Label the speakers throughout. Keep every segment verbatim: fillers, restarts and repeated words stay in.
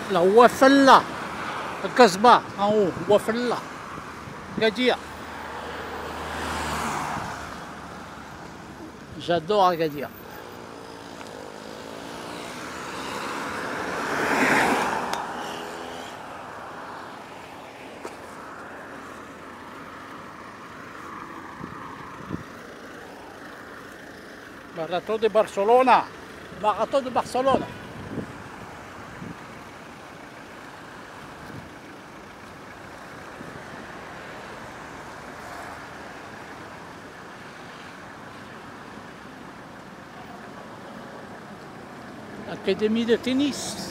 Speaker 1: La Wafella, le Casbah, en haut, Wafella, Agadir. J'adore Agadir. Marathon de Barcelona, Marathon de Barcelone. Académie de tennis.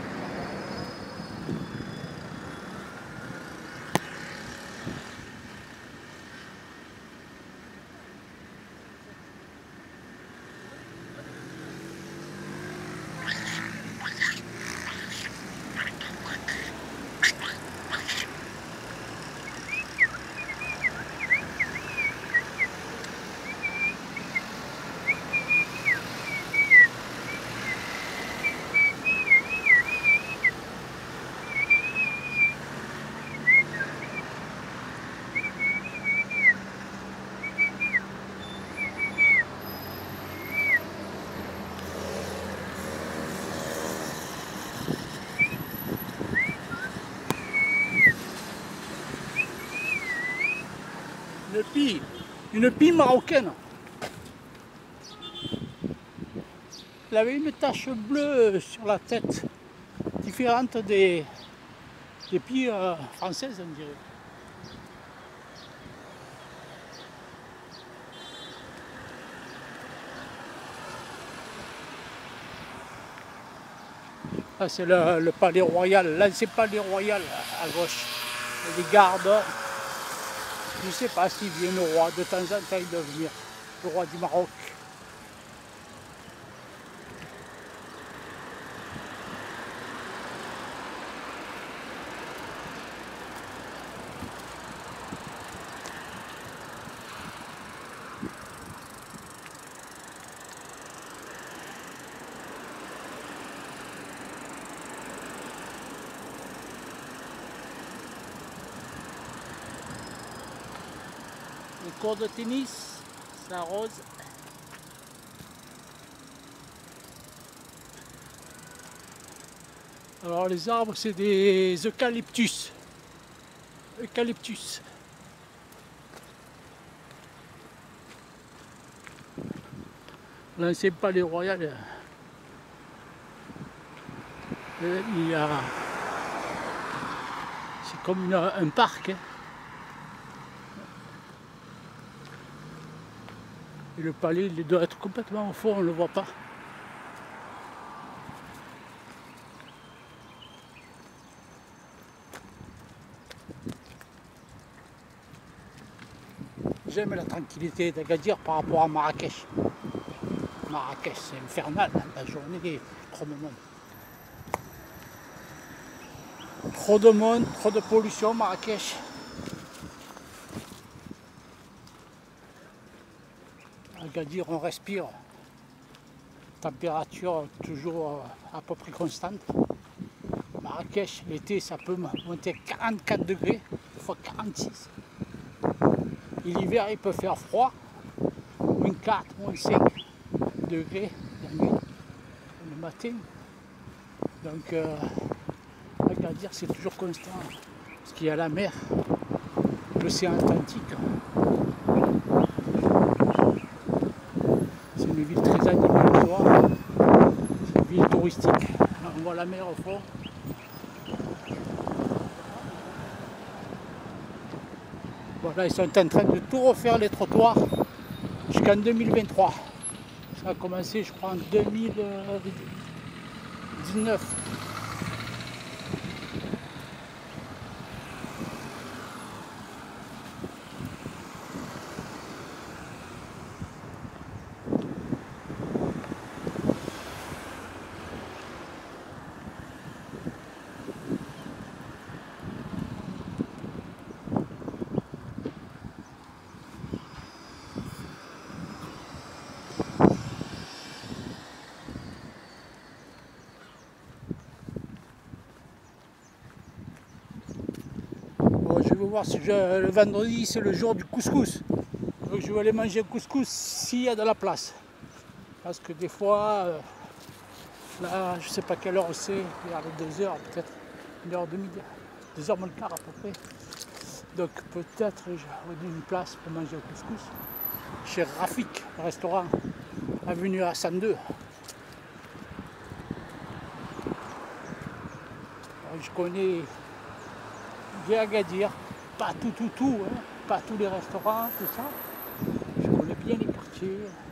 Speaker 1: Une pie, une pie marocaine. Elle avait une tache bleue sur la tête, différente des, des pies euh, françaises, on dirait. Ah, c'est le, le palais royal, l'ancien palais royal à gauche. Il y a des gardes. Je ne sais pas s'il vient le roi, de temps en temps il doit venir, le roi du Maroc. Les cours de tennis, ça arrose. Alors les arbres, c'est des eucalyptus. Eucalyptus. L'ancien palais royal, il y a... c'est comme une, un parc. Hein. Et le palais, il doit être complètement au fond, on ne le voit pas. J'aime la tranquillité d'Agadir par rapport à Marrakech. Marrakech, c'est infernal, hein, la journée, trop de monde. Trop de monde, trop de pollution, Marrakech. Agadir, on respire. Température toujours à peu près constante. Marrakech, l'été, ça peut monter à quarante-quatre degrés, des fois quarante-six. Et l'hiver, il peut faire froid, moins quatre, moins cinq degrés la nuit, le matin. Donc, euh, Agadir, c'est toujours constant, parce qu'il y a la mer, l'océan Atlantique. C'est une ville très animée, c'est une ville touristique. On voit la mer au fond. Voilà, ils sont en train de tout refaire les trottoirs jusqu'en deux mille vingt-trois. Ça a commencé, je crois, en deux mille dix-neuf. veux voir si je, le vendredi, c'est le jour du couscous. Donc je vais aller manger un couscous s'il y a de la place. Parce que des fois, euh, là, je sais pas quelle heure c'est, vers les deux heures, peut-être une heure de midi, deux heures moins le quart à peu près. Donc peut-être j'aurai une place pour manger au couscous. Chez Rafik, le restaurant, avenue Hassan deux. Alors, je connais bien Agadir, pas tout, tout, tout, hein, pas tous les restaurants, tout ça. Je connais bien les quartiers.